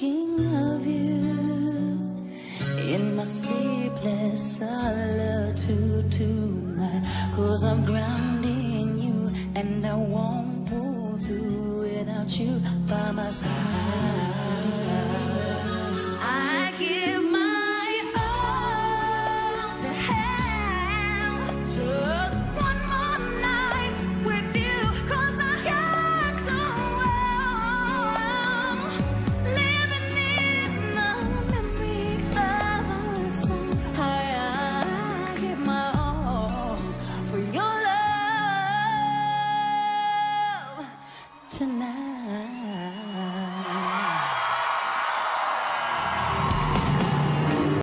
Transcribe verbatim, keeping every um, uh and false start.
thinking of you in my sleepless solitude tonight. Cause I'm grounding you and I won't pull through without you by my side.